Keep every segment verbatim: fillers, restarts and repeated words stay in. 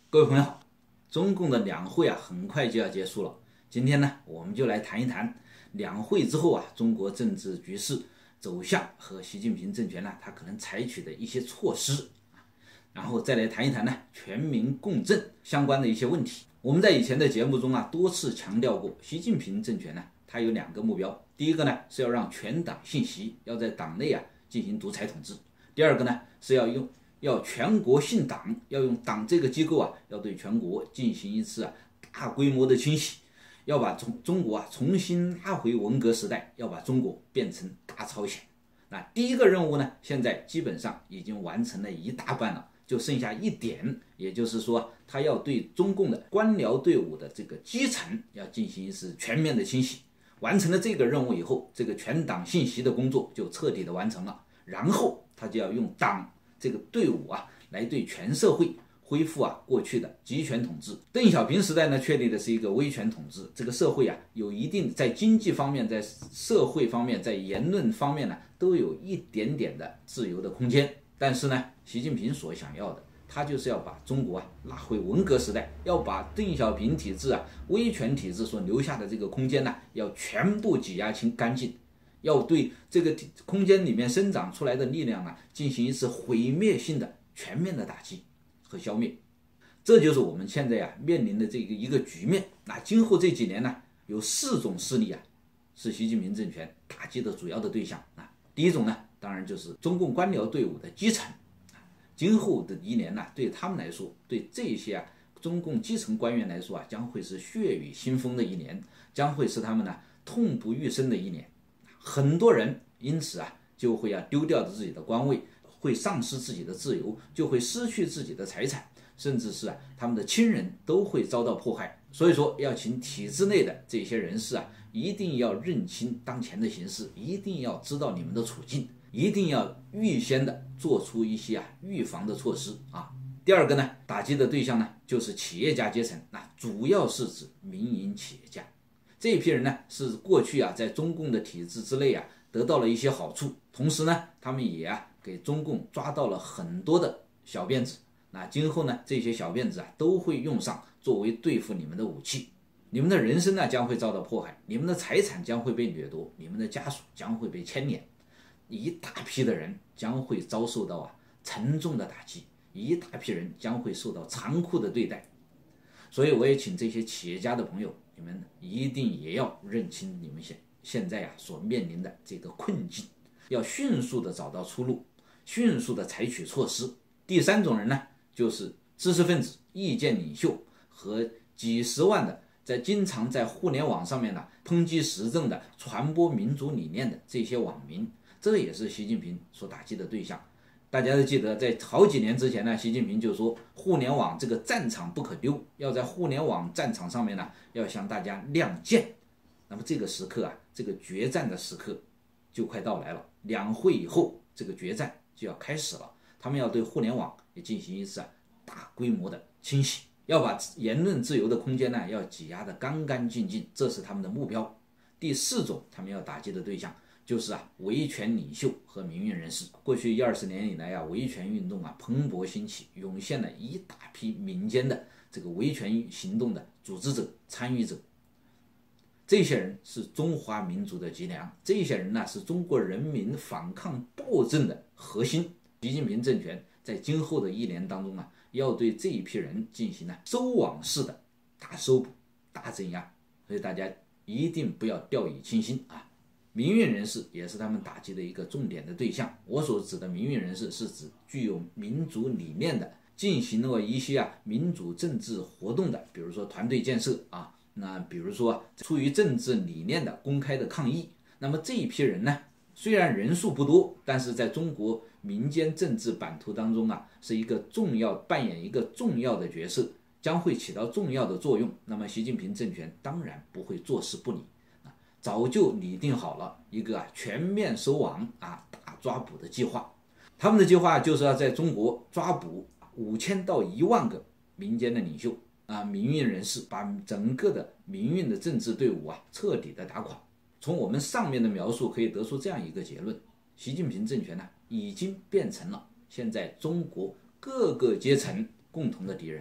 各位朋友好，中共的两会啊很快就要结束了。今天呢，我们就来谈一谈两会之后啊，中国政治局势走向和习近平政权呢，他可能采取的一些措施，然后再来谈一谈呢全民共振相关的一些问题。我们在以前的节目中啊多次强调过，习近平政权呢，它有两个目标，第一个呢是要让全党信习，要在党内啊进行独裁统治；第二个呢是要用要全国信党，要用党这个机构啊，要对全国进行一次啊大规模的清洗，要把中中国啊重新拉回文革时代，要把中国变成大朝鲜。那第一个任务呢，现在基本上已经完成了一大半了，就剩下一点，也就是说，他要对中共的官僚队伍的这个基层要进行一次全面的清洗。完成了这个任务以后，这个全党信息的工作就彻底的完成了，然后他就要用党这个队伍啊，来对全社会恢复啊过去的集权统治。邓小平时代呢，确立的是一个威权统治，这个社会啊有一定在经济方面、在社会方面、在言论方面呢，都有一点点的自由的空间。但是呢，习近平所想要的，他就是要把中国啊拉回文革时代，要把邓小平体制啊威权体制所留下的这个空间呢，要全部挤压清干净。要对这个空间里面生长出来的力量啊，进行一次毁灭性的全面的打击和消灭。这就是我们现在啊面临的这个一个局面。那今后这几年呢，有四种势力啊，是习近平政权打击的主要的对象啊。第一种呢，当然就是中共官僚队伍的基层。今后的一年呢，对他们来说，对这些啊中共基层官员来说啊，将会是血雨腥风的一年，将会是他们呢痛不欲生的一年。很多人因此啊就会啊丢掉自己的官位，会丧失自己的自由，就会失去自己的财产，甚至是啊他们的亲人都会遭到迫害。所以说，要请体制内的这些人士啊，一定要认清当前的形势，一定要知道你们的处境，一定要预先的做出一些啊预防的措施啊。第二个呢，打击的对象呢就是企业家阶层，那主要是指民营企业家。这一批人呢，是过去啊在中共的体制之内啊得到了一些好处，同时呢，他们也啊给中共抓到了很多的小辫子。那今后呢，这些小辫子啊都会用上作为对付你们的武器，你们的人生呢将会遭到迫害，你们的财产将会被掠夺，你们的家属将会被牵连，一大批的人将会遭受到啊沉重的打击，一大批人将会受到残酷的对待。所以我也请这些企业家的朋友，你们一定也要认清你们现现在啊所面临的这个困境，要迅速的找到出路，迅速的采取措施。第三种人呢，就是知识分子、意见领袖和几十万的在经常在互联网上面呢抨击时政的、传播民主理念的这些网民，这也是习近平所打击的对象。大家都记得，在好几年之前呢，习近平就说互联网这个战场不可丢，要在互联网战场上面呢，要向大家亮剑。那么这个时刻啊，这个决战的时刻就快到来了。两会以后，这个决战就要开始了。他们要对互联网也进行一次啊大规模的清洗，要把言论自由的空间呢要挤压得干干净净，这是他们的目标。第四种他们要打击的对象，就是啊维权领袖和民运人士。过去一二十年以来啊，维权运动啊蓬勃兴起，涌现了一大批民间的这个维权行动的组织者、参与者。这些人是中华民族的脊梁，这些人呢是中国人民反抗暴政的核心。习近平政权在今后的一年当中啊，要对这一批人进行呢收网式的大搜捕、大镇压，所以大家一定不要掉以轻心啊。民运人士也是他们打击的一个重点的对象。我所指的民运人士是指具有民主理念的，进行了一些啊民主政治活动的，比如说团队建设啊，那比如说出于政治理念的公开的抗议。那么这一批人呢，虽然人数不多，但是在中国民间政治版图当中啊，是一个重要扮演一个重要的角色，将会起到重要的作用。那么习近平政权当然不会坐视不理，早就拟定好了一个啊全面收网啊大抓捕的计划。他们的计划就是要在中国抓捕五千到一万个民间的领袖啊民运人士，把整个的民运的政治队伍啊彻底的打垮。从我们上面的描述可以得出这样一个结论：习近平政权呢，已经变成了现在中国各个阶层共同的敌人。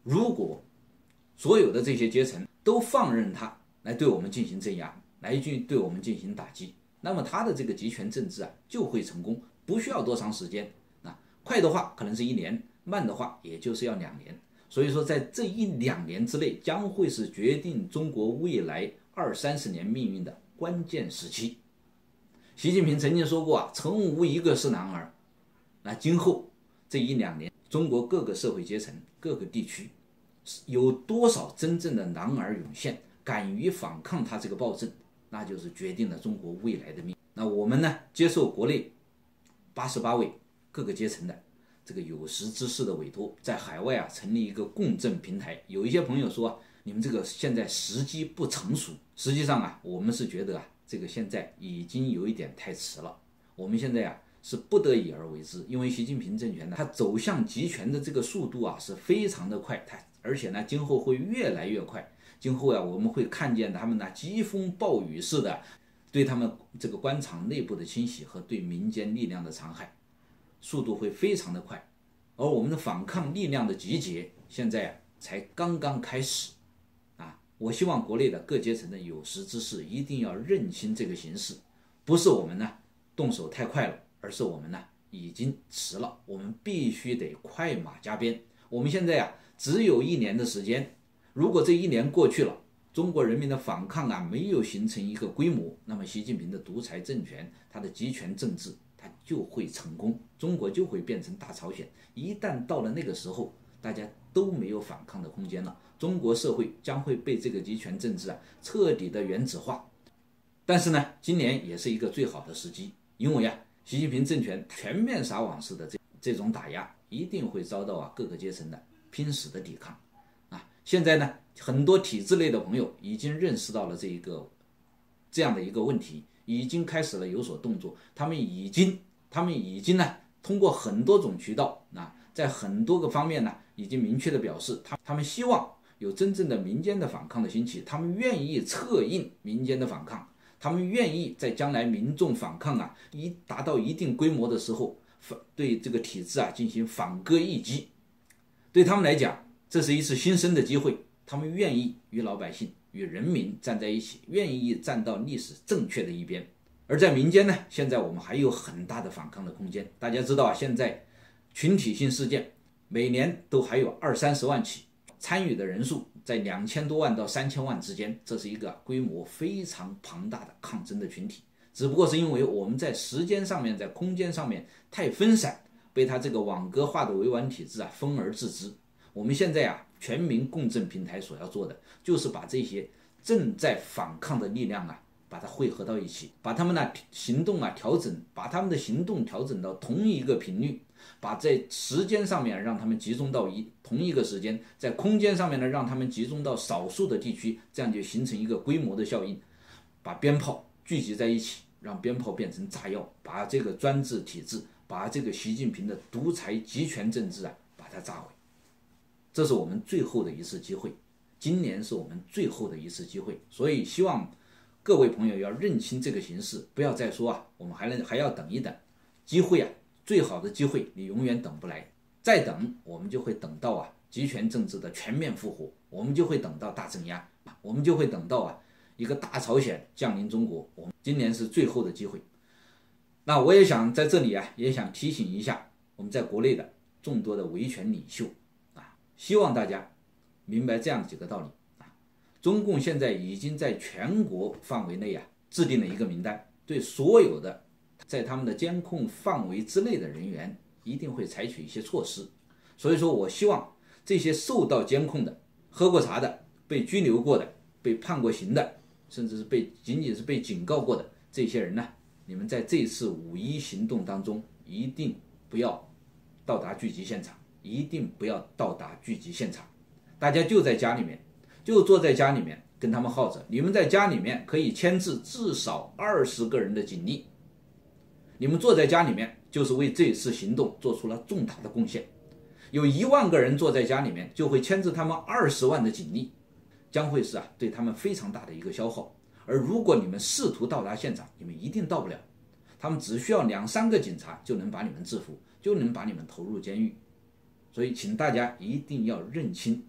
如果所有的这些阶层都放任他来对我们进行镇压，来对我们进行打击，那么他的这个集权政治啊就会成功，不需要多长时间。啊，快的话可能是一年，慢的话也就是要两年。所以说，在这一两年之内，将会是决定中国未来二三十年命运的关键时期。习近平曾经说过啊，成无一个是男儿。那今后这一两年，中国各个社会阶层、各个地区，有多少真正的男儿涌现，敢于反抗他这个暴政，那就是决定了中国未来的命。那我们呢，接受国内八十八位各个阶层的这个有识之士的委托，在海外啊成立一个共振平台。有一些朋友说啊，你们这个现在时机不成熟。实际上啊，我们是觉得啊，这个现在已经有一点太迟了。我们现在啊是不得已而为之，因为习近平政权呢，它走向集权的这个速度啊是非常的快，它而且呢今后会越来越快。今后啊我们会看见他们呢疾风暴雨似的对他们这个官场内部的清洗和对民间力量的残害，速度会非常的快。而我们的反抗力量的集结现在啊才刚刚开始啊！我希望国内的各阶层的有识之士一定要认清这个形势，不是我们呢动手太快了，而是我们呢已经迟了，我们必须得快马加鞭。我们现在啊只有一年的时间，如果这一年过去了，中国人民的反抗啊没有形成一个规模，那么习近平的独裁政权，他的集权政治，它就会成功，中国就会变成大朝鲜。一旦到了那个时候，大家都没有反抗的空间了，中国社会将会被这个集权政治啊彻底的原子化。但是呢，今年也是一个最好的时机，因为啊，习近平政权全面撒网式的这这种打压，一定会遭到啊各个阶层的拼死的抵抗啊。现在呢，很多体制内的朋友已经认识到了这一个这样的一个问题，已经开始了有所动作。他们已经，他们已经呢，通过很多种渠道啊，在很多个方面呢，已经明确的表示，他他们希望有真正的民间的反抗的兴起，他们愿意策应民间的反抗。他们愿意在将来民众反抗啊，一达到一定规模的时候，对这个体制啊进行反戈一击。对他们来讲，这是一次新生的机会，他们愿意与老百姓、与人民站在一起，愿意站到历史正确的一边。而在民间呢，现在我们还有很大的反抗的空间。大家知道啊，现在群体性事件每年都还有二三十万起，参与的人数在两千多万到三千万之间，这是一个规模非常庞大的抗争的群体。只不过是因为我们在时间上面、在空间上面太分散，被他这个网格化的维稳体制啊分而治之。我们现在啊，全民共振平台所要做的，就是把这些正在反抗的力量啊，把它汇合到一起，把他们的行动啊调整，把他们的行动调整到同一个频率。把在时间上面让他们集中到一同一个时间，在空间上面呢让他们集中到少数的地区，这样就形成一个规模的效应，把鞭炮聚集在一起，让鞭炮变成炸药，把这个专制体制，把这个习近平的独裁集权政治啊，把它炸毁。这是我们最后的一次机会，今年是我们最后的一次机会，所以希望各位朋友要认清这个形势，不要再说啊，我们还能还要等一等，机会啊。最好的机会你永远等不来，再等我们就会等到啊集权政治的全面复活，我们就会等到大镇压，我们就会等到啊一个大朝鲜降临中国。我们今年是最后的机会。那我也想在这里啊，也想提醒一下我们在国内的众多的维权领袖啊，希望大家明白这样几个道理啊。中共现在已经在全国范围内啊制定了一个名单，对所有的在他们的监控范围之内的人员一定会采取一些措施。所以说我希望这些受到监控的、喝过茶的、被拘留过的、被判过刑的，甚至是被仅仅是被警告过的这些人呢，你们在这次五一行动当中一定不要到达聚集现场，一定不要到达聚集现场，大家就在家里面，就坐在家里面跟他们耗着。你们在家里面可以牵制至少二十个人的警力，你们坐在家里面就是为这次行动做出了重大的贡献。有一万个人坐在家里面，就会牵制他们二十万的警力，将会是啊对他们非常大的一个消耗。而如果你们试图到达现场，你们一定到不了，他们只需要两三个警察就能把你们制服，就能把你们投入监狱。所以请大家一定要认清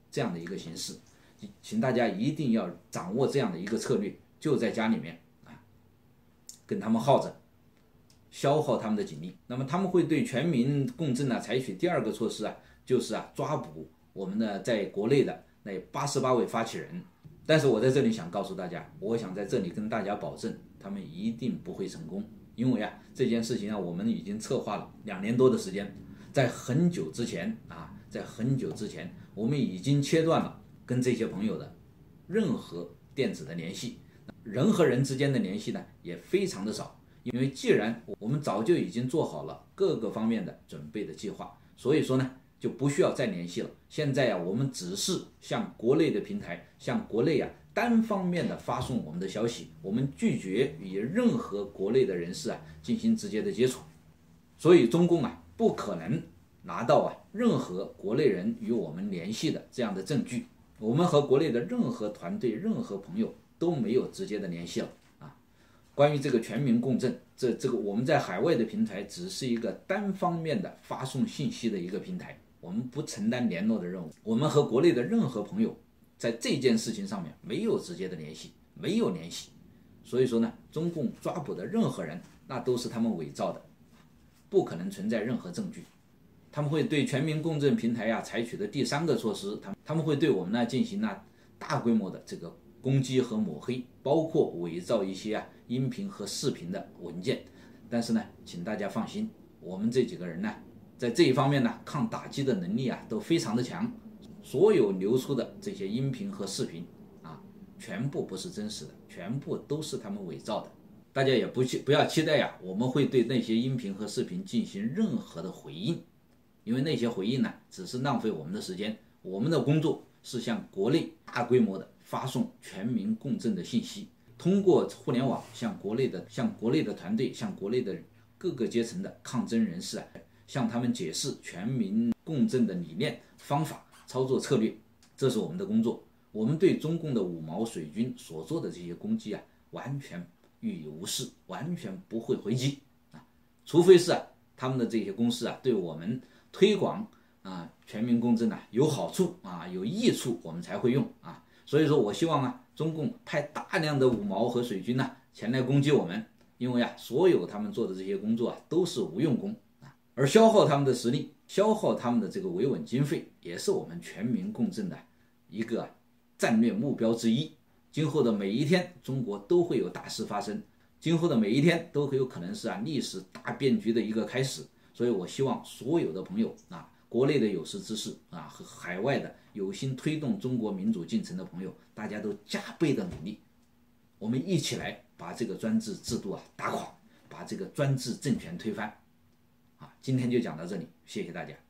这样的一个形式，请大家一定要掌握这样的一个策略，就在家里面啊，跟他们耗着，消耗他们的警力。那么他们会对全民共振呢采取第二个措施啊，就是啊抓捕我们的在国内的那八十八位发起人。但是我在这里想告诉大家，我想在这里跟大家保证，他们一定不会成功，因为啊这件事情啊我们已经策划了两年多的时间，在很久之前啊，在很久之前，我们已经切断了跟这些朋友的任何电子的联系，人和人之间的联系呢也非常的少，因为既然我们早就已经做好了各个方面的准备的计划，所以说呢就不需要再联系了。现在啊，我们只是向国内的平台，向国内啊单方面的发送我们的消息，我们拒绝与任何国内的人士啊进行直接的接触。所以中共啊不可能拿到啊任何国内人与我们联系的这样的证据，我们和国内的任何团队、任何朋友都没有直接的联系了啊。关于这个全民共振，这这个我们在海外的平台只是一个单方面的发送信息的一个平台，我们不承担联络的任务，我们和国内的任何朋友在这件事情上面没有直接的联系，没有联系。所以说呢，中共抓捕的任何人，那都是他们伪造的，不可能存在任何证据。他们会对全民共振平台呀、啊、采取的第三个措施，他们他们会对我们呢进行呢大规模的这个攻击和抹黑，包括伪造一些啊音频和视频的文件。但是呢，请大家放心，我们这几个人呢，在这一方面呢，抗打击的能力啊都非常的强。所有流出的这些音频和视频啊，全部不是真实的，全部都是他们伪造的。大家也不不要期待呀、啊，我们会对那些音频和视频进行任何的回应。因为那些回应呢，只是浪费我们的时间。我们的工作是向国内大规模的发送全民共振的信息，通过互联网向国内的、向国内的团队、向国内的各个阶层的抗争人士啊，向他们解释全民共振的理念、方法、操作策略，这是我们的工作。我们对中共的五毛水军所做的这些攻击啊，完全予以无视，完全不会回击啊，除非是啊他们的这些公司啊对我们推广啊全民共振啊有好处啊有益处，我们才会用啊。所以说我希望啊中共派大量的五毛和水军呢、啊、前来攻击我们，因为啊所有他们做的这些工作啊都是无用功啊，而消耗他们的实力，消耗他们的这个维稳经费，也是我们全民共振的一个、啊、战略目标之一。今后的每一天，中国都会有大事发生，今后的每一天都会有可能是啊历史大变局的一个开始。所以我希望所有的朋友啊，国内的有识之士啊，和海外的有心推动中国民主进程的朋友，大家都加倍的努力，我们一起来把这个专制制度啊打垮，把这个专制政权推翻。啊，今天就讲到这里，谢谢大家。